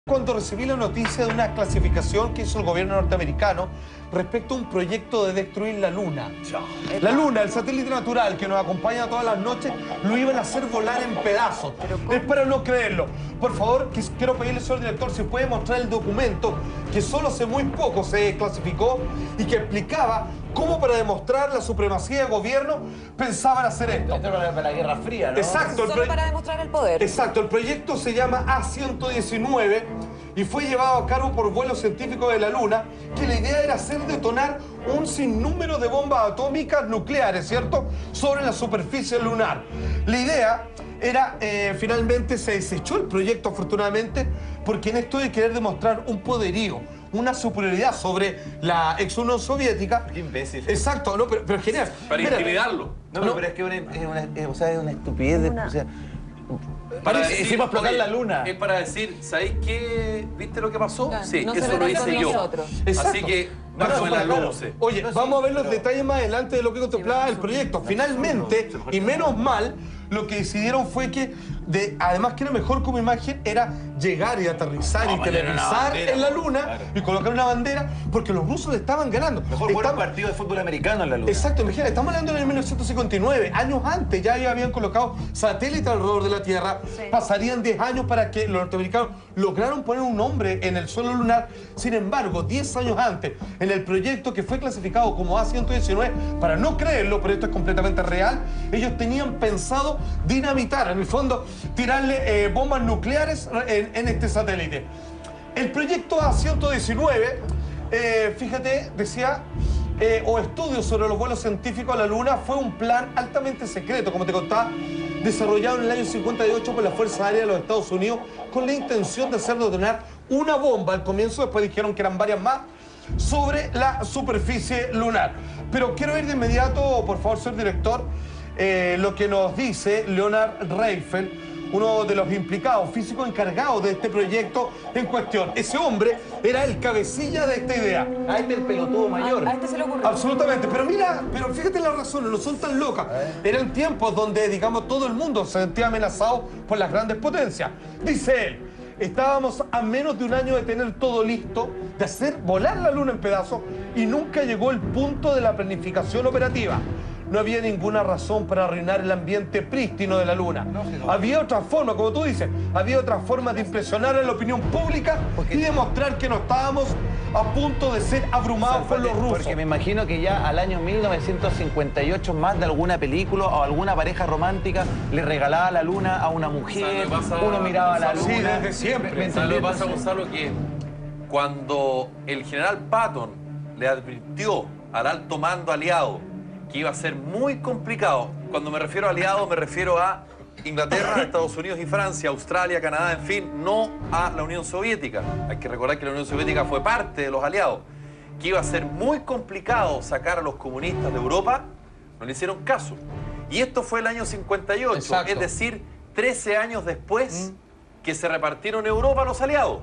Cuando recibí la noticia de una clasificación que hizo el gobierno norteamericano respecto a un proyecto de destruir la Luna. La Luna, el satélite natural que nos acompaña todas las noches, lo iban a hacer volar en pedazos. Es para no creerlo. Por favor, quiero pedirle, señor director, si puede mostrar el documento que solo hace muy poco se clasificó y que explicaba cómo, para demostrar la supremacía del gobierno, pensaban hacer esto. Esto era para la Guerra Fría, ¿no? Exacto. Solo para demostrar el poder. Exacto. El proyecto se llama A-119 y fue llevado a cabo por vuelos científicos de la Luna, que la idea era hacer detonar un sinnúmero de bombas atómicas nucleares, ¿cierto?, sobre la superficie lunar. La idea era, finalmente se desechó el proyecto, afortunadamente, porque en esto de querer demostrar un poderío, una superioridad sobre la ex Unión Soviética. Qué imbécil. Exacto, no, pero genial. Para intimidarlo. No, pero es que es una estupidez. O sea, Para decir, hicimos explotar oye, la Luna. Es para decir, ¿sabéis qué? ¿Viste lo que pasó? Claro, Sí, no se eso lo metan con hice yo. nosotros. Exacto. Así que, No, más o menos claro. luce. Oye, vamos a ver los detalles más adelante de lo que contemplaba el proyecto. Finalmente, y menos mal, lo que decidieron fue que, además que era mejor como imagen, era llegar y aterrizar y televisar en la Luna y colocar una bandera, porque los rusos le estaban ganando. Mejor jugar un partido de fútbol americano en la Luna. Exacto, imagínate, estamos hablando en el 1959, años antes ya habían colocado satélites alrededor de la Tierra. Sí. Pasarían 10 años para que los norteamericanos lograron poner un hombre en el suelo lunar. Sin embargo, 10 años antes, en el proyecto que fue clasificado como A-119, para no creerlo, pero esto es completamente real, ellos tenían pensado dinamitar, en el fondo, tirarle bombas nucleares en este satélite. El proyecto A-119, fíjate, decía, o estudios sobre los vuelos científicos a la Luna, fue un plan altamente secreto, como te contaba, desarrollado en el año 58 por las Fuerzas Aéreas de los Estados Unidos, con la intención de hacer detonar una bomba al comienzo, después dijeron que eran varias más, sobre la superficie lunar. Pero quiero ir de inmediato, por favor, señor director, lo que nos dice Leonard Reiffel, uno de los implicados, físicos encargados de este proyecto en cuestión. Ese hombre era el cabecilla de esta idea. Ah, este es el pelotudo mayor. A este se le ocurrió. Absolutamente, pero mira, pero fíjate las razones, no son tan locas. Eran tiempos donde, digamos, todo el mundo se sentía amenazado por las grandes potencias. Dice él, estábamos a menos de un año de tener todo listo, de hacer volar la Luna en pedazos, y nunca llegó el punto de la planificación operativa. No había ninguna razón para arruinar el ambiente prístino de la Luna. Había otra forma, como tú dices, había otra forma de impresionar a la opinión pública y demostrar que no estábamos a punto de ser abrumados por los rusos. Porque me imagino que ya al año 1958 más de alguna película o alguna pareja romántica le regalaba la Luna a una mujer, uno miraba la Luna. Sí, desde siempre. ¿Sabes lo que pasa, Gonzalo? Que cuando el general Patton le advirtió al alto mando aliado que iba a ser muy complicado, cuando me refiero a aliados me refiero a Inglaterra, Estados Unidos y Francia, Australia, Canadá, en fin, no a la Unión Soviética. Hay que recordar que la Unión Soviética fue parte de los aliados. Que iba a ser muy complicado sacar a los comunistas de Europa, no le hicieron caso. Y esto fue el año 58, Exacto. es decir, 13 años después que se repartieron Europa a los aliados.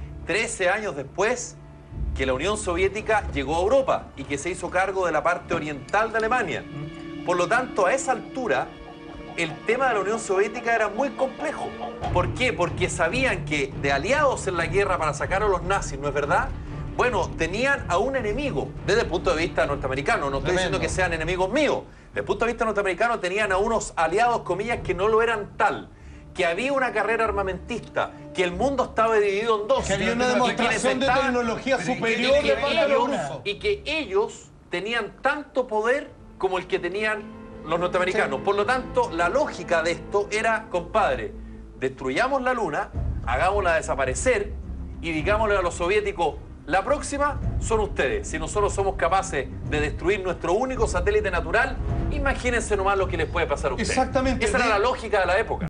13 años después que la Unión Soviética llegó a Europa y que se hizo cargo de la parte oriental de Alemania. Por lo tanto, a esa altura, el tema de la Unión Soviética era muy complejo. ¿Por qué? Porque sabían que de aliados en la guerra para sacar a los nazis, ¿no es verdad? Bueno, tenían a un enemigo desde el punto de vista norteamericano. No estoy diciendo que sean enemigos míos. Desde el punto de vista norteamericano tenían a unos aliados, comillas, que no lo eran tal. Que había una carrera armamentista, que el mundo estaba dividido en dos. Que había una demostración de tecnología superior de parte de los rusos. Y que ellos tenían tanto poder como el que tenían los norteamericanos. Por lo tanto, la lógica de esto era, compadre, destruyamos la Luna, hagámosla desaparecer y digámosle a los soviéticos, la próxima son ustedes. Si nosotros somos capaces de destruir nuestro único satélite natural, imagínense nomás lo que les puede pasar a ustedes. Exactamente. Esa era la lógica de la época.